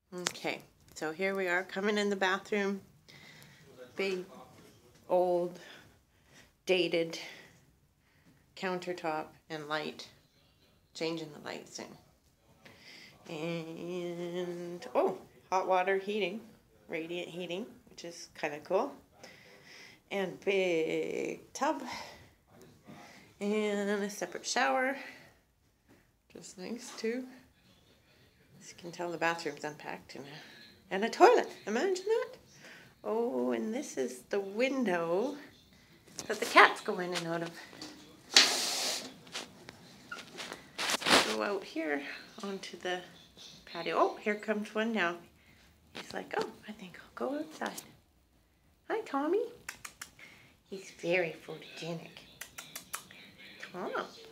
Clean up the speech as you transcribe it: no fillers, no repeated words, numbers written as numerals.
Okay, so here we are coming in the bathroom. Big, old, dated countertop and light. Changing the lights in. And, oh, hot water heating, radiant heating, which is kind of cool. And big tub. And a separate shower. Just nice too. As you can tell, the bathroom's unpacked. And a toilet. Imagine that. Oh, and this is the window that the cats go in and out of. Go out here onto the patio. Oh, here comes one now. He's like, oh, I think I'll go outside. Hi, Tommy. He's very photogenic. Oh.